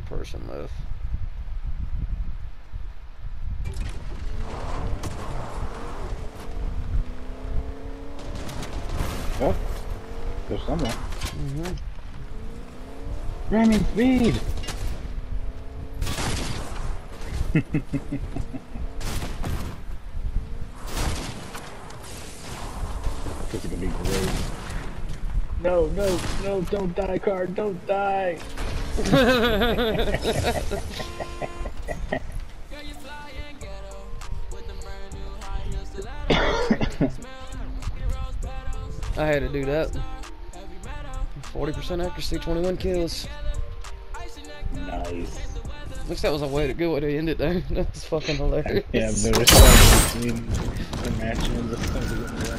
person left. Oh, there's someone. Ramming speed! This is gonna be great. No, no, no, don't die, car, don't die! I had to do that. 40% accuracy, 21 kills. Nice. Looks that was a way to good way to end it there. That was fucking hilarious. Yeah, I've never seen between the match and the